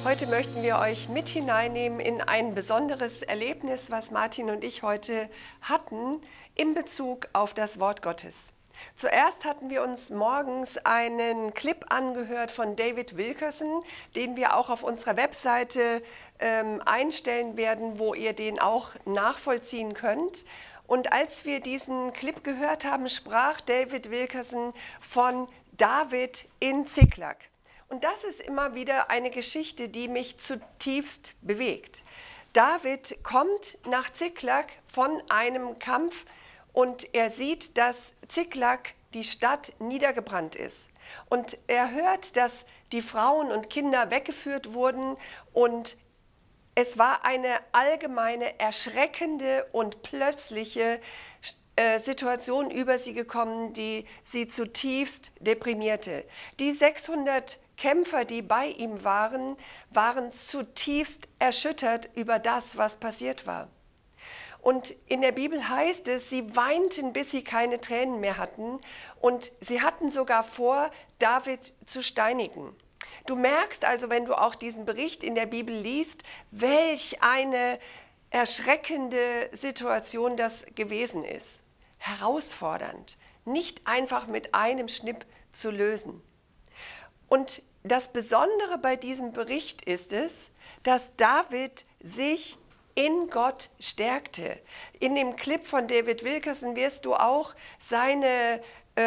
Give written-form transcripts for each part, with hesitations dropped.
Heute möchten wir euch mit hineinnehmen in ein besonderes Erlebnis, was Martin und ich heute hatten in Bezug auf das Wort Gottes. Zuerst hatten wir uns morgens einen Clip angehört von David Wilkerson, den wir auch auf unserer Webseite einstellen werden, wo ihr den auch nachvollziehen könnt. Und als wir diesen Clip gehört haben, sprach David Wilkerson von David in Ziklag. Und das ist immer wieder eine Geschichte, die mich zutiefst bewegt. David kommt nach Ziklag von einem Kampf und er sieht, dass Ziklag, die Stadt, niedergebrannt ist. Und er hört, dass die Frauen und Kinder weggeführt wurden und es war eine allgemeine, erschreckende und plötzliche Situation über sie gekommen, die sie zutiefst deprimierte. Die 600 Kämpfer, die bei ihm waren, waren zutiefst erschüttert über das, was passiert war. Und in der Bibel heißt es, sie weinten, bis sie keine Tränen mehr hatten und sie hatten sogar vor, David zu steinigen. Du merkst also, wenn du auch diesen Bericht in der Bibel liest, welch eine erschreckende Situation das gewesen ist. Herausfordernd, nicht einfach mit einem Schnipp zu lösen. Und das Besondere bei diesem Bericht ist es, dass David sich in Gott stärkte. In dem Clip von David Wilkerson wirst du auch seine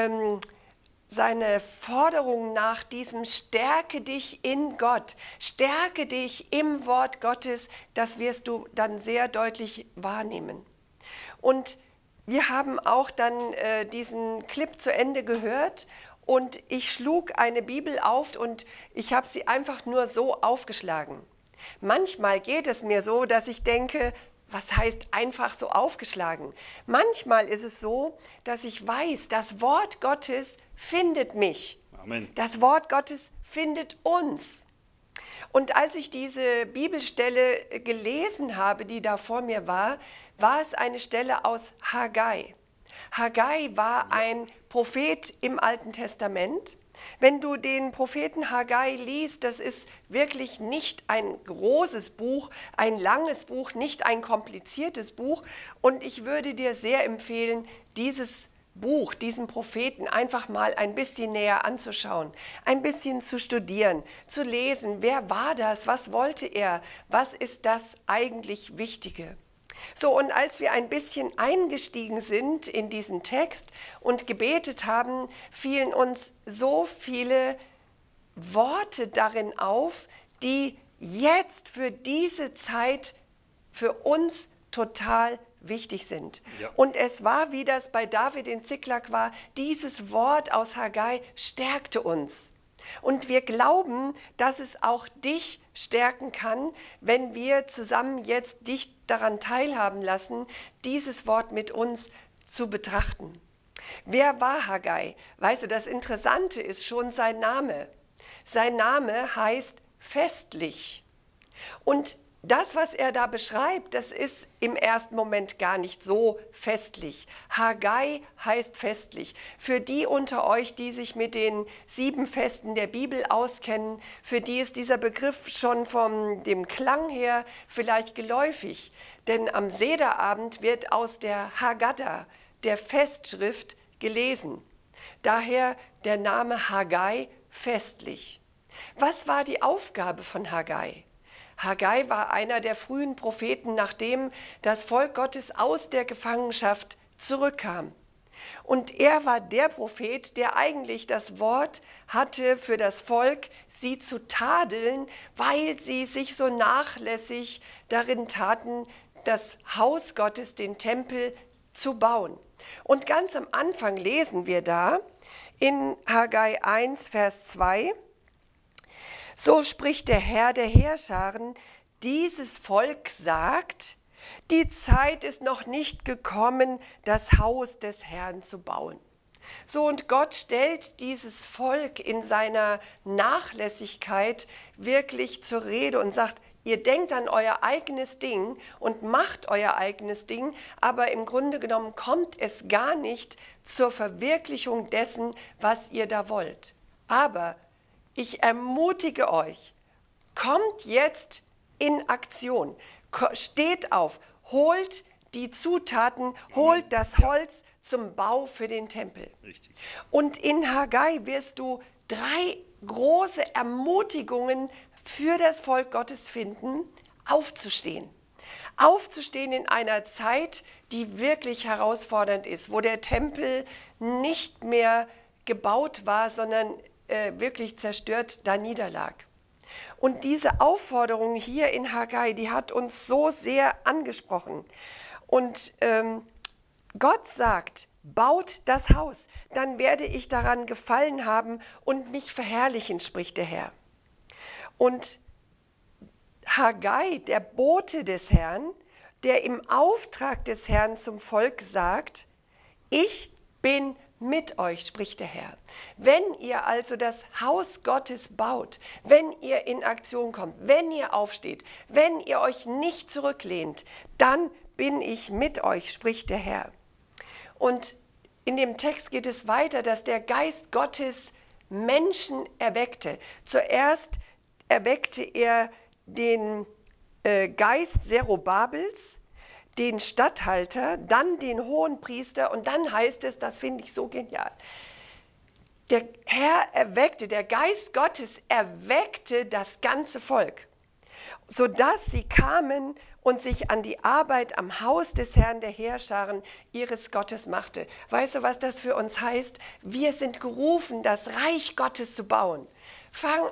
Forderung nach diesem Stärke dich in Gott, stärke dich im Wort Gottes, das wirst du dann sehr deutlich wahrnehmen. Und wir haben auch dann diesen Clip zu Ende gehört und ich schlug eine Bibel auf und ich habe sie einfach nur so aufgeschlagen. Manchmal geht es mir so, dass ich denke, was heißt einfach so aufgeschlagen? Manchmal ist es so, dass ich weiß, das Wort Gottes findet mich. Amen. Das Wort Gottes findet uns. Und als ich diese Bibelstelle gelesen habe, die da vor mir war, war es eine Stelle aus Haggai. Haggai war ein Prophet im Alten Testament. Wenn du den Propheten Haggai liest, das ist wirklich nicht ein großes Buch, ein langes Buch, nicht ein kompliziertes Buch. Und ich würde dir sehr empfehlen, dieses Buch, diesen Propheten einfach mal ein bisschen näher anzuschauen, ein bisschen zu studieren, zu lesen, wer war das, was wollte er, was ist das eigentlich Wichtige. So, und als wir ein bisschen eingestiegen sind in diesen Text und gebetet haben, fielen uns so viele Worte darin auf, die jetzt für diese Zeit für uns total wichtig sind. Ja. Und es war, wie das bei David in Ziklag war, dieses Wort aus Haggai stärkte uns. Und wir glauben, dass es auch dich stärken kann, wenn wir zusammen jetzt dich daran teilhaben lassen, dieses Wort mit uns zu betrachten. Wer war Haggai? Weißt du, das Interessante ist schon sein Name. Sein Name heißt festlich. Und das, was er da beschreibt, das ist im ersten Moment gar nicht so festlich. Haggai heißt festlich. Für die unter euch, die sich mit den 7 Festen der Bibel auskennen, für die ist dieser Begriff schon von dem Klang her vielleicht geläufig. Denn am Sederabend wird aus der Haggadah, der Festschrift, gelesen. Daher der Name Haggai festlich. Was war die Aufgabe von Haggai? Haggai war einer der frühen Propheten, nachdem das Volk Gottes aus der Gefangenschaft zurückkam. Und er war der Prophet, der eigentlich das Wort hatte für das Volk, sie zu tadeln, weil sie sich so nachlässig darin taten, das Haus Gottes, den Tempel, zu bauen. Und ganz am Anfang lesen wir da in Haggai 1, Vers 2, so spricht der Herr der Heerscharen, dieses Volk sagt, die Zeit ist noch nicht gekommen, das Haus des Herrn zu bauen. So, und Gott stellt dieses Volk in seiner Nachlässigkeit wirklich zur Rede und sagt, ihr denkt an euer eigenes Ding und macht euer eigenes Ding, aber im Grunde genommen kommt es gar nicht zur Verwirklichung dessen, was ihr da wollt. Aber ich ermutige euch, kommt jetzt in Aktion, steht auf, holt die Zutaten, holt das Holz zum Bau für den Tempel. Richtig. Und in Haggai wirst du 3 große Ermutigungen für das Volk Gottes finden, aufzustehen. Aufzustehen in einer Zeit, die wirklich herausfordernd ist, wo der Tempel nicht mehr gebaut war, sondern wirklich zerstört da niederlag. Und diese Aufforderung hier in Haggai, die hat uns so sehr angesprochen. Und Gott sagt, baut das Haus, dann werde ich daran gefallen haben und mich verherrlichen, spricht der Herr. Und Haggai, der Bote des Herrn, der im Auftrag des Herrn zum Volk sagt, ich bin mit euch, spricht der Herr. Wenn ihr also das Haus Gottes baut, wenn ihr in Aktion kommt, wenn ihr aufsteht, wenn ihr euch nicht zurücklehnt, dann bin ich mit euch, spricht der Herr. Und in dem Text geht es weiter, dass der Geist Gottes Menschen erweckte. Zuerst erweckte er den Geist Zerubabels, den Statthalter, dann den Hohenpriester und dann heißt es, das finde ich so genial, der Herr erweckte, der Geist Gottes erweckte das ganze Volk, sodass sie kamen und sich an die Arbeit am Haus des Herrn der Heerscharen ihres Gottes machte. Weißt du, was das für uns heißt? Wir sind gerufen, das Reich Gottes zu bauen. Fang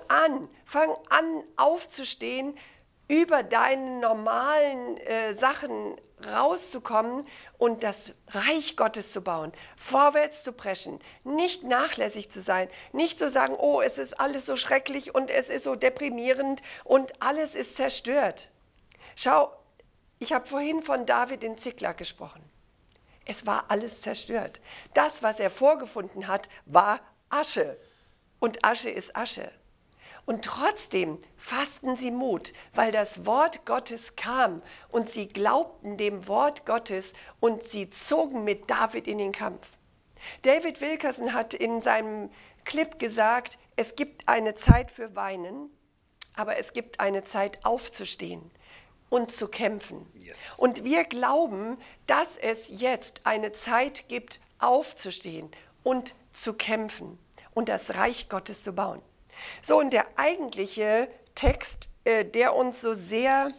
an aufzustehen, über deine normalen Sachen rauszukommen und das Reich Gottes zu bauen, vorwärts zu preschen, nicht nachlässig zu sein, nicht zu sagen, oh, es ist alles so schrecklich und es ist so deprimierend und alles ist zerstört. Schau, ich habe vorhin von David in Ziklag gesprochen. Es war alles zerstört. Das, was er vorgefunden hat, war Asche. Und Asche ist Asche. Und trotzdem fassten sie Mut, weil das Wort Gottes kam und sie glaubten dem Wort Gottes und sie zogen mit David in den Kampf. David Wilkerson hat in seinem Clip gesagt, es gibt eine Zeit für Weinen, aber es gibt eine Zeit aufzustehen und zu kämpfen. Yes. Und wir glauben, dass es jetzt eine Zeit gibt, aufzustehen und zu kämpfen und das Reich Gottes zu bauen. So, und der eigentliche Text, der uns so sehr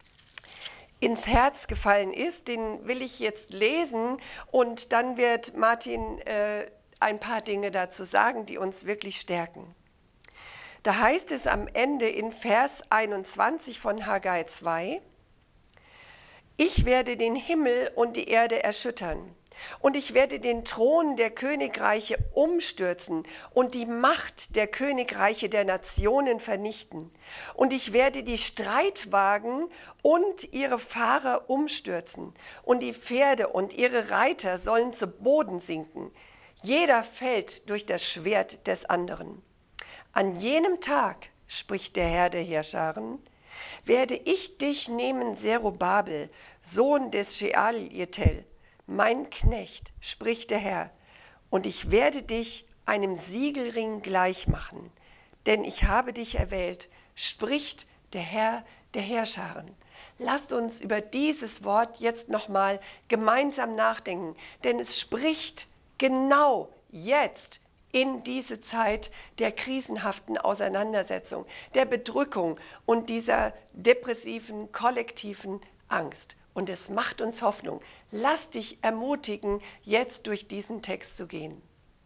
ins Herz gefallen ist, den will ich jetzt lesen und dann wird Martin ein paar Dinge dazu sagen, die uns wirklich stärken. Da heißt es am Ende in Vers 21 von Haggai 2, ich werde den Himmel und die Erde erschüttern. Und ich werde den Thron der Königreiche umstürzen und die Macht der Königreiche der Nationen vernichten. Und ich werde die Streitwagen und ihre Fahrer umstürzen. Und die Pferde und ihre Reiter sollen zu Boden sinken. Jeder fällt durch das Schwert des anderen. An jenem Tag, spricht der Herr der Heerscharen, werde ich dich nehmen, Zerubabel, Sohn des Shealtiel, mein Knecht, spricht der Herr, und ich werde dich einem Siegelring gleich machen, denn ich habe dich erwählt, spricht der Herr der Heerscharen. Lasst uns über dieses Wort jetzt nochmal gemeinsam nachdenken, denn es spricht genau jetzt in diese Zeit der krisenhaften Auseinandersetzung, der Bedrückung und dieser depressiven, kollektiven Angst. Und es macht uns Hoffnung. Lass dich ermutigen, jetzt durch diesen Text zu gehen.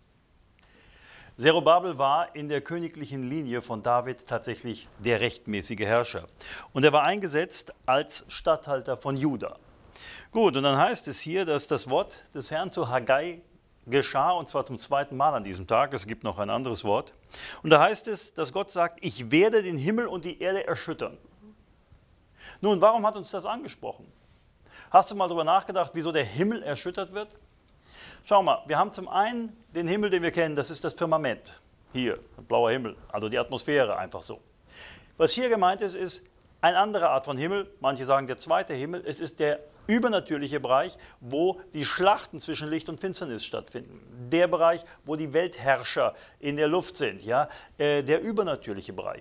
Zerubabel war in der königlichen Linie von David tatsächlich der rechtmäßige Herrscher. Und er war eingesetzt als Statthalter von Juda. Gut, und dann heißt es hier, dass das Wort des Herrn zu Haggai geschah, und zwar zum 2. Mal an diesem Tag. Es gibt noch ein anderes Wort. Und da heißt es, dass Gott sagt, ich werde den Himmel und die Erde erschüttern. Nun, warum hat uns das angesprochen? Hast du mal darüber nachgedacht, wieso der Himmel erschüttert wird? Schau mal, wir haben zum einen den Himmel, den wir kennen, das ist das Firmament. Hier, blauer Himmel, also die Atmosphäre einfach so. Was hier gemeint ist, ist eine andere Art von Himmel. Manche sagen der zweite Himmel. Es ist der übernatürliche Bereich, wo die Schlachten zwischen Licht und Finsternis stattfinden. Der Bereich, wo die Weltherrscher in der Luft sind, ja? Der übernatürliche Bereich.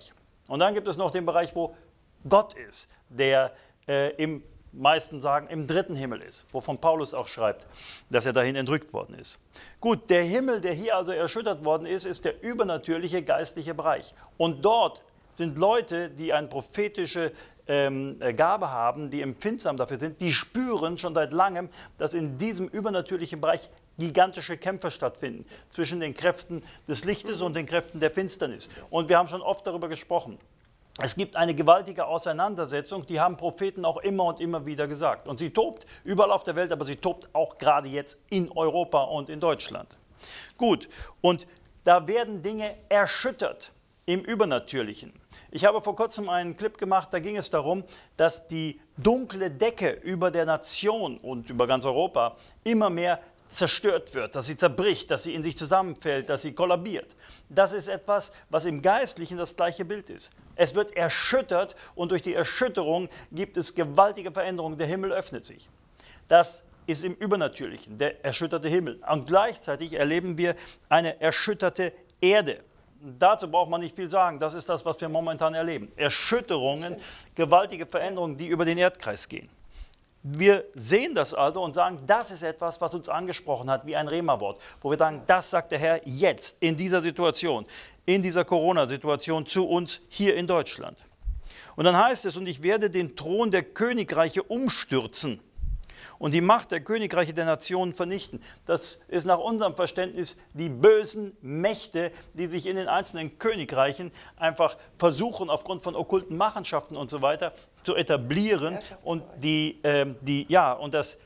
Und dann gibt es noch den Bereich, wo Gott ist, der im meisten sagen, im dritten Himmel ist, wovon Paulus auch schreibt, dass er dahin entrückt worden ist. Gut, der Himmel, der hier also erschüttert worden ist, ist der übernatürliche geistliche Bereich. Und dort sind Leute, die eine prophetische Gabe haben, die empfindsam dafür sind, die spüren schon seit langem, dass in diesem übernatürlichen Bereich gigantische Kämpfe stattfinden zwischen den Kräften des Lichtes und den Kräften der Finsternis. Und wir haben schon oft darüber gesprochen. Es gibt eine gewaltige Auseinandersetzung, die haben Propheten auch immer und immer wieder gesagt. Und sie tobt überall auf der Welt, aber sie tobt auch gerade jetzt in Europa und in Deutschland. Gut, und da werden Dinge erschüttert im Übernatürlichen. Ich habe vor kurzem einen Clip gemacht, da ging es darum, dass die dunkle Decke über der Nation und über ganz Europa immer mehr zerstört wird, dass sie zerbricht, dass sie in sich zusammenfällt, dass sie kollabiert. Das ist etwas, was im Geistlichen das gleiche Bild ist. Es wird erschüttert und durch die Erschütterung gibt es gewaltige Veränderungen. Der Himmel öffnet sich. Das ist im Übernatürlichen, der erschütterte Himmel. Und gleichzeitig erleben wir eine erschütterte Erde. Dazu braucht man nicht viel sagen. Das ist das, was wir momentan erleben. Erschütterungen, gewaltige Veränderungen, die über den Erdkreis gehen. Wir sehen das also und sagen, das ist etwas, was uns angesprochen hat, wie ein Rema-Wort, wo wir sagen, das sagt der Herr jetzt, in dieser Situation, in dieser Corona-Situation zu uns hier in Deutschland. Und dann heißt es, und ich werde den Thron der Königreiche umstürzen und die Macht der Königreiche der Nationen vernichten. Das ist nach unserem Verständnis die bösen Mächte, die sich in den einzelnen Königreichen einfach versuchen, aufgrund von okkulten Machenschaften und so weiter, zu etablieren und das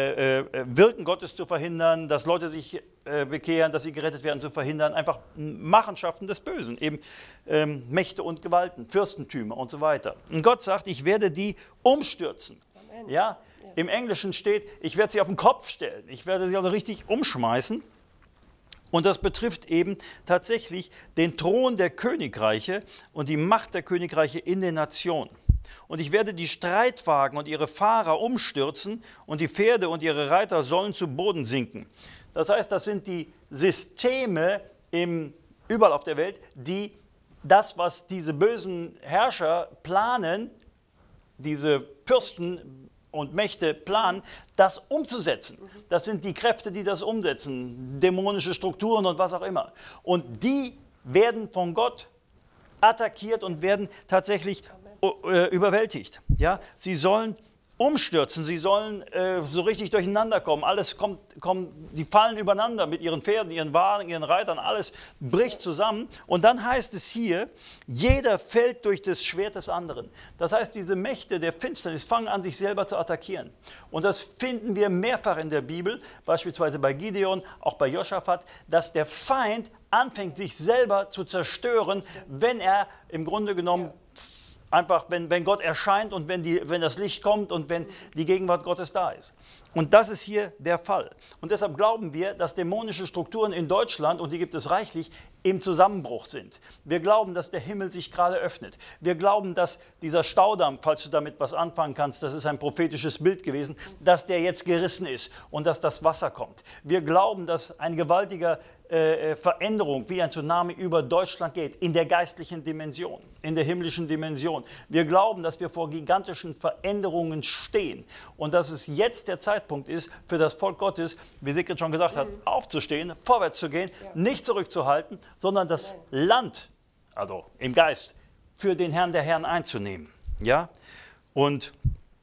Wirken Gottes zu verhindern, dass Leute sich bekehren, dass sie gerettet werden, zu verhindern, einfach Machenschaften des Bösen, eben Mächte und Gewalten, Fürstentümer und so weiter. Und Gott sagt, ich werde die umstürzen. Ja? Im Englischen steht, ich werde sie auf den Kopf stellen, ich werde sie also richtig umschmeißen. Und das betrifft eben tatsächlich den Thron der Königreiche und die Macht der Königreiche in den Nationen. Und ich werde die Streitwagen und ihre Fahrer umstürzen und die Pferde und ihre Reiter sollen zu Boden sinken. Das heißt, das sind die Systeme überall auf der Welt, die das, was diese bösen Herrscher planen, diese Fürsten und Mächte planen, das umzusetzen. Das sind die Kräfte, die das umsetzen, dämonische Strukturen und was auch immer. Und die werden von Gott attackiert und werden tatsächlich überwältigt. Ja? Sie sollen umstürzen, sie sollen so richtig durcheinander kommen. Die fallen übereinander mit ihren Pferden, ihren Wagen, ihren Reitern, alles bricht zusammen. Und dann heißt es hier, jeder fällt durch das Schwert des anderen. Das heißt, diese Mächte der Finsternis fangen an, sich selber zu attackieren. Und das finden wir mehrfach in der Bibel, beispielsweise bei Gideon, auch bei Josaphat, dass der Feind anfängt, sich selber zu zerstören, wenn er im Grunde genommen einfach, wenn Gott erscheint und wenn das Licht kommt und wenn die Gegenwart Gottes da ist. Und das ist hier der Fall. Und deshalb glauben wir, dass dämonische Strukturen in Deutschland, und die gibt es reichlich, im Zusammenbruch sind. Wir glauben, dass der Himmel sich gerade öffnet. Wir glauben, dass dieser Staudamm, falls du damit was anfangen kannst, das ist ein prophetisches Bild gewesen, dass der jetzt gerissen ist und dass das Wasser kommt. Wir glauben, dass eine gewaltige Veränderung wie ein Tsunami über Deutschland geht, in der geistlichen Dimension, in der himmlischen Dimension. Wir glauben, dass wir vor gigantischen Veränderungen stehen und dass es jetzt der Zeitpunkt ist, für das Volk Gottes, wie Sigrid schon gesagt hat, aufzustehen, vorwärts zu gehen, nicht zurückzuhalten, sondern das Land, also im Geist, für den Herrn der Herren einzunehmen. Ja? Und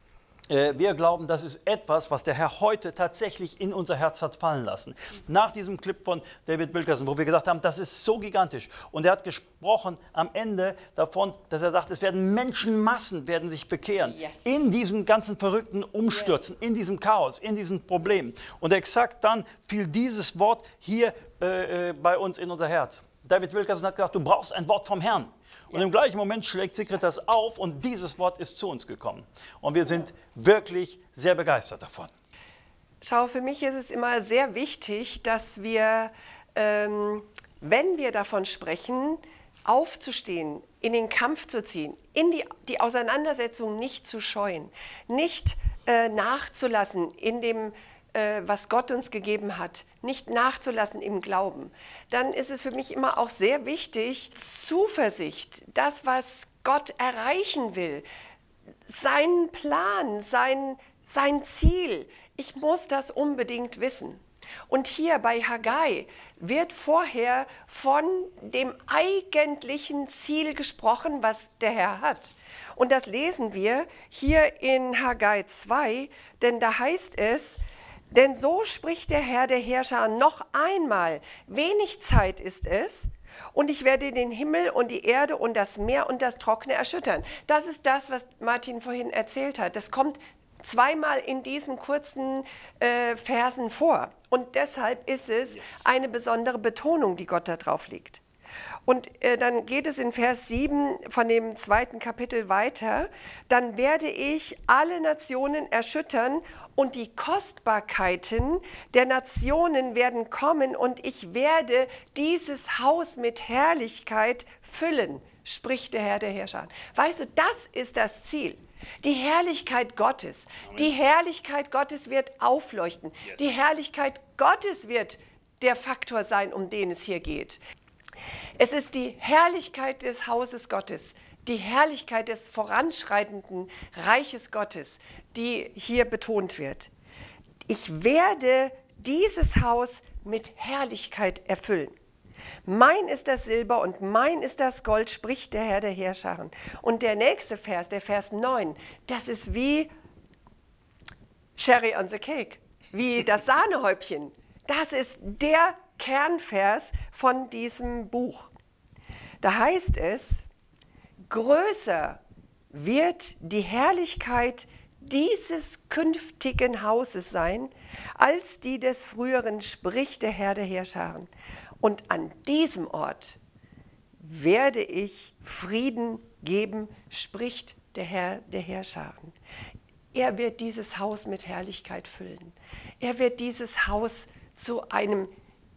wir glauben, das ist etwas, was der Herr heute tatsächlich in unser Herz hat fallen lassen. Nach diesem Clip von David Wilkerson, wo wir gesagt haben, das ist so gigantisch. Und er hat gesprochen am Ende davon, dass er sagt, es werden Menschenmassen werden sich bekehren. Yes. In diesen ganzen verrückten Umstürzen, in diesem Chaos, in diesen Problemen. Und exakt dann fiel dieses Wort hier bei uns in unser Herz. David Wilkerson hat gesagt, du brauchst ein Wort vom Herrn. Und im gleichen Moment schlägt Sigrid das auf und dieses Wort ist zu uns gekommen. Und wir sind wirklich sehr begeistert davon. Schau, für mich ist es immer sehr wichtig, dass wir, wenn wir davon sprechen, aufzustehen, in den Kampf zu ziehen, in die Auseinandersetzung nicht zu scheuen, nicht nachzulassen in dem was Gott uns gegeben hat, nicht nachzulassen im Glauben, dann ist es für mich immer auch sehr wichtig, Zuversicht, das, was Gott erreichen will, seinen Plan, sein Ziel, ich muss das unbedingt wissen. Und hier bei Haggai wird vorher von dem eigentlichen Ziel gesprochen, was der Herr hat. Und das lesen wir hier in Haggai 2, denn da heißt es, denn so spricht der Herr der Herrscher noch einmal, wenig Zeit ist es, und ich werde den Himmel und die Erde und das Meer und das Trockene erschüttern. Das ist das, was Martin vorhin erzählt hat. Das kommt zweimal in diesen kurzen Versen vor. Und deshalb ist es eine besondere Betonung, die Gott da drauf legt. Und dann geht es in Vers 7 von dem 2. Kapitel weiter. Dann werde ich alle Nationen erschüttern und die Kostbarkeiten der Nationen werden kommen und ich werde dieses Haus mit Herrlichkeit füllen, spricht der Herr der Herrscher. Weißt du, das ist das Ziel. Die Herrlichkeit Gottes. Die Herrlichkeit Gottes wird aufleuchten. Die Herrlichkeit Gottes wird der Faktor sein, um den es hier geht. Es ist die Herrlichkeit des Hauses Gottes, die Herrlichkeit des voranschreitenden Reiches Gottes, die hier betont wird. Ich werde dieses Haus mit Herrlichkeit erfüllen. Mein ist das Silber und mein ist das Gold, spricht der Herr der Heerscharen. Und der nächste Vers, der Vers 9, das ist wie Cherry on the Cake, wie das Sahnehäubchen. Das ist der Kernvers von diesem Buch. Da heißt es, größer wird die Herrlichkeit dieses künftigen Hauses sein, als die des früheren, spricht der Herr der Heerscharen. Und an diesem Ort werde ich Frieden geben, spricht der Herr der Heerscharen. Er wird dieses Haus mit Herrlichkeit füllen. Er wird dieses Haus zu einem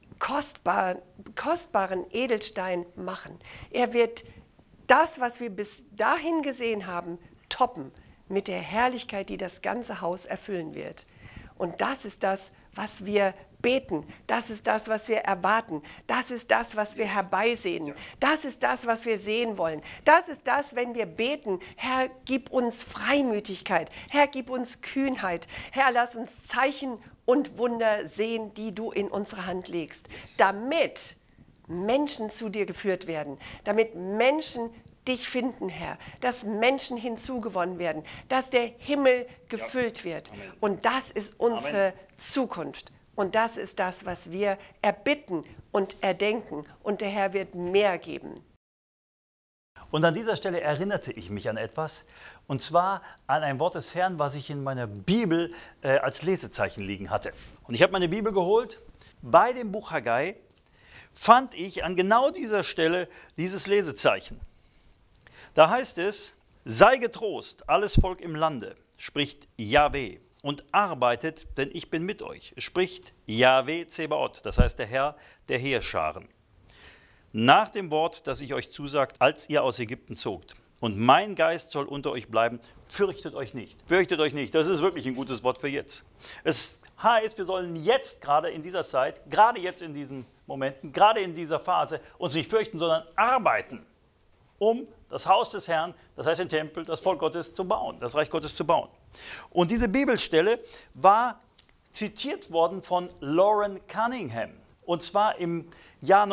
kostbaren Edelstein machen. Er wird das, was wir bis dahin gesehen haben, toppen mit der Herrlichkeit, die das ganze Haus erfüllen wird. Und das ist das, was wir beten. Das ist das, was wir erwarten. Das ist das, was wir herbeisehnen. Das ist das, was wir sehen wollen. Das ist das, wenn wir beten, Herr, gib uns Freimütigkeit. Herr, gib uns Kühnheit. Herr, lass uns Zeichen und Wunder sehen, die du in unsere Hand legst, damit Menschen zu dir geführt werden, damit Menschen dich finden, Herr, dass Menschen hinzugewonnen werden, dass der Himmel gefüllt wird. Und das ist unsere Zukunft. Und das ist das, was wir erbitten und erdenken. Und der Herr wird mehr geben. Und an dieser Stelle erinnerte ich mich an etwas, und zwar an ein Wort des Herrn, was ich in meiner Bibel als Lesezeichen liegen hatte. Und ich habe meine Bibel geholt. Bei dem Buch Haggai fand ich an genau dieser Stelle dieses Lesezeichen. Da heißt es, sei getrost, alles Volk im Lande, spricht Jahwe, und arbeitet, denn ich bin mit euch, spricht Jahwe Zebaoth, das heißt der Herr der Heerscharen. Nach dem Wort, das ich euch zusagt, als ihr aus Ägypten zogt. Und mein Geist soll unter euch bleiben, fürchtet euch nicht. Fürchtet euch nicht, das ist wirklich ein gutes Wort für jetzt. Es heißt, wir sollen jetzt gerade in dieser Zeit, gerade jetzt in diesen Momenten, gerade in dieser Phase uns nicht fürchten, sondern arbeiten, um das Haus des Herrn, das heißt den Tempel, das Volk Gottes zu bauen, das Reich Gottes zu bauen. Und diese Bibelstelle war zitiert worden von Lauren Cunningham. Und zwar im Jahr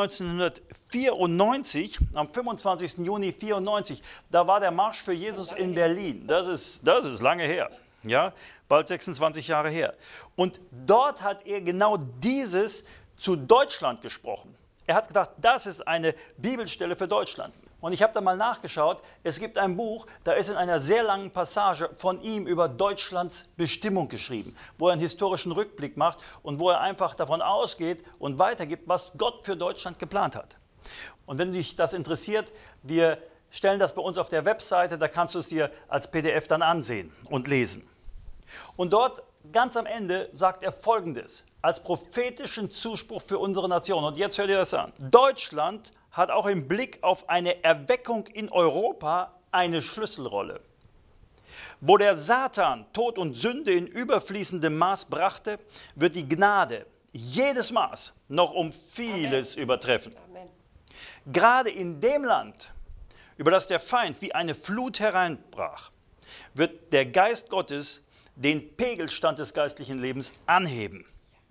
1994, am 25. Juni 1994, da war der Marsch für Jesus in Berlin. Das ist lange her, ja, bald 26 Jahre her. Und dort hat er genau dieses zu Deutschland gesprochen. Er hat gedacht, das ist eine Bibelstelle für Deutschland. Und ich habe da mal nachgeschaut, es gibt ein Buch, da ist in einer sehr langen Passage von ihm über Deutschlands Bestimmung geschrieben, wo er einen historischen Rückblick macht und wo er einfach davon ausgeht und weitergibt, was Gott für Deutschland geplant hat. Und wenn dich das interessiert, wir stellen das bei uns auf der Webseite, da kannst du es dir als PDF dann ansehen und lesen. Und dort ganz am Ende sagt er Folgendes, als prophetischen Zuspruch für unsere Nation. Und jetzt hört ihr das an. Deutschland hat auch im Blick auf eine Erweckung in Europa eine Schlüsselrolle. Wo der Satan Tod und Sünde in überfließendem Maß brachte, wird die Gnade jedes Maß noch um vieles übertreffen. Amen. Gerade in dem Land, über das der Feind wie eine Flut hereinbrach, wird der Geist Gottes den Pegelstand des geistlichen Lebens anheben.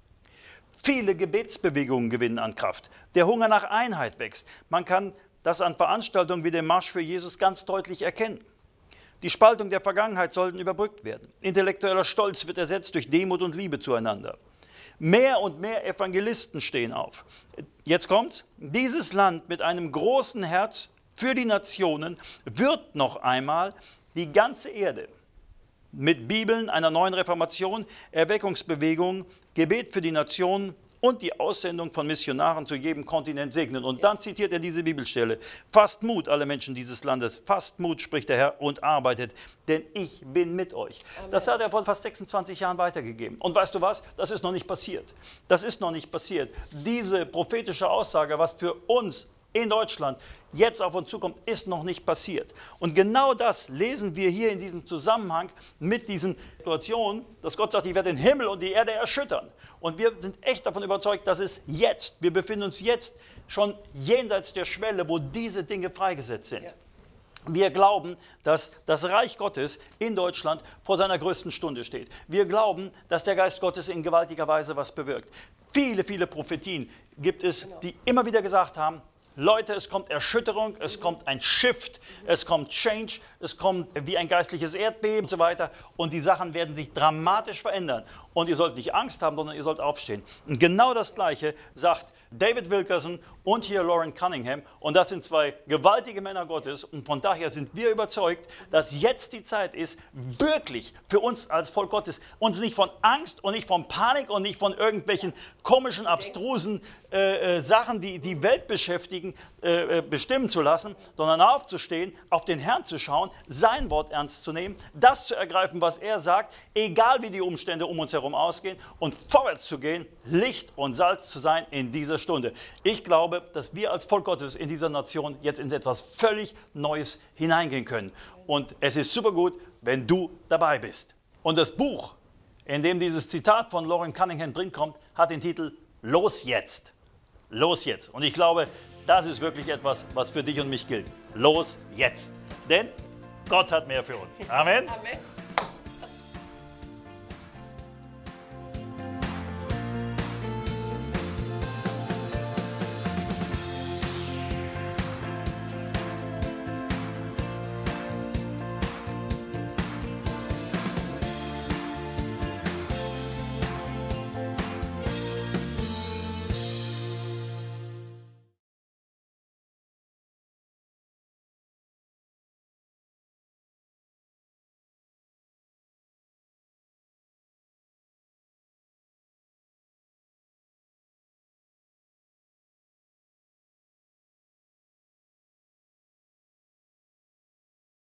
Viele Gebetsbewegungen gewinnen an Kraft. Der Hunger nach Einheit wächst. Man kann das an Veranstaltungen wie dem Marsch für Jesus ganz deutlich erkennen. Die Spaltung der Vergangenheit sollten überbrückt werden. Intellektueller Stolz wird ersetzt durch Demut und Liebe zueinander. Mehr und mehr Evangelisten stehen auf. Jetzt kommt's. Dieses Land mit einem großen Herz für die Nationen wird noch einmal die ganze Erde mit Bibeln, einer neuen Reformation, Erweckungsbewegung, Gebet für die Nationen und die Aussendung von Missionaren zu jedem Kontinent segnen. Und dann zitiert er diese Bibelstelle. Fasst Mut, alle Menschen dieses Landes. Fasst Mut, spricht der Herr, und arbeitet, denn ich bin mit euch. Amen. Das hat er vor fast 26 Jahren weitergegeben. Und weißt du was? Das ist noch nicht passiert. Das ist noch nicht passiert. Diese prophetische Aussage, was für uns in Deutschland jetzt auf uns zukommt, ist noch nicht passiert. Und genau das lesen wir hier in diesem Zusammenhang mit diesen Situationen, dass Gott sagt, ich werde den Himmel und die Erde erschüttern. Und wir sind echt davon überzeugt, dass es jetzt, wir befinden uns jetzt schon jenseits der Schwelle, wo diese Dinge freigesetzt sind. Ja. Wir glauben, dass das Reich Gottes in Deutschland vor seiner größten Stunde steht. Wir glauben, dass der Geist Gottes in gewaltiger Weise was bewirkt. Viele, viele Prophetien gibt es, die immer wieder gesagt haben, Leute, es kommt Erschütterung, es kommt ein Shift, es kommt Change, es kommt wie ein geistliches Erdbeben und so weiter. Und die Sachen werden sich dramatisch verändern. Und ihr sollt nicht Angst haben, sondern ihr sollt aufstehen. Und genau das Gleiche sagt David Wilkerson und hier Loren Cunningham. Und das sind zwei gewaltige Männer Gottes. Und von daher sind wir überzeugt, dass jetzt die Zeit ist, wirklich für uns als Volk Gottes, uns nicht von Angst und nicht von Panik und nicht von irgendwelchen komischen, abstrusen Sachen, die die Welt beschäftigen, bestimmen zu lassen, sondern aufzustehen, auf den Herrn zu schauen, sein Wort ernst zu nehmen, das zu ergreifen, was er sagt, egal wie die Umstände um uns herum ausgehen, und vorwärts zu gehen, Licht und Salz zu sein in dieser Stunde. Ich glaube, dass wir als Volk Gottes in dieser Nation jetzt in etwas völlig Neues hineingehen können. Und es ist super gut, wenn du dabei bist. Und das Buch, in dem dieses Zitat von Loren Cunningham drin kommt, hat den Titel Los jetzt. Los jetzt. Und ich glaube, das ist wirklich etwas, was für dich und mich gilt. Los jetzt. Denn Gott hat mehr für uns. Amen. Amen.